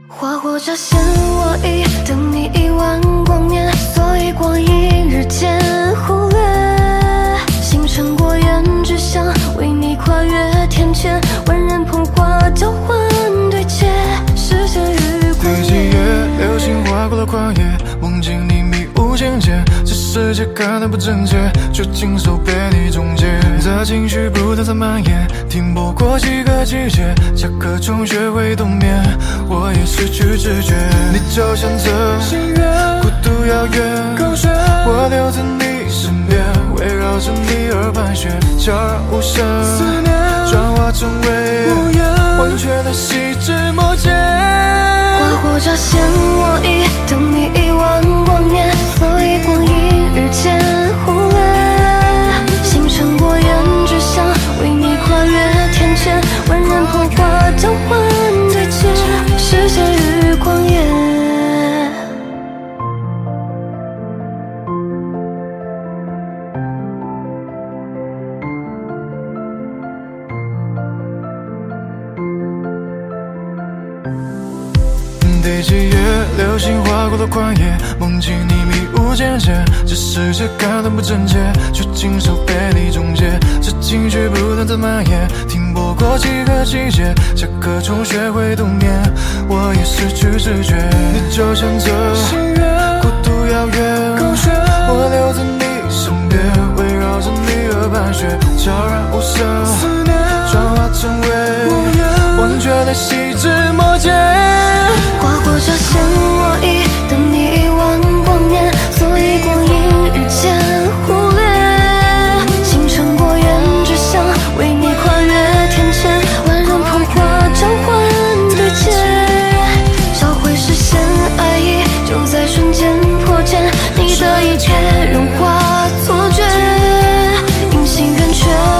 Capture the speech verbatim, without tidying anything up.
花火乍现，我已等你一万光年，所以光阴日渐忽略。星辰过眼，只想为你跨越天堑，万人捧花交换对戒，视线与光第几页？流星划过了旷野，梦境里迷雾渐渐，这世界看得不真切，却亲手被你终结。这情绪不断在蔓延，停泊过几个季节，下课中学会冬眠，我也失去知觉。你就像这心愿，孤独遥远，狗血，我留在你身边，围绕着你而盘旋，悄然无声，思念转化成为无言，完全的细枝末节。 花火乍现，我已等你一万光年，所以光阴日渐忽略。星辰过眼，只想为你跨越天堑，万人捧花交换对戒，视线与光野。 第几页？流星划过了旷野，梦境里迷雾渐渐，这世界看得不真切，却亲手被你终结。这情绪不断在蔓延，停泊过几个季节，下课中学会冬眠，我也失去知觉。你就像这心愿，孤独遥远，狗血，我留在你身边，围绕着你而盘旋，悄然无声，思念转化成为无言，完全的细枝末节。 花火乍现，我已等你一万光年，所以光阴日渐忽略。星辰过眼，只想为你跨越天堑，万人捧花交换对戒，交汇视线，爱意就在瞬间破茧，你的一切融化错觉，隐形圆缺。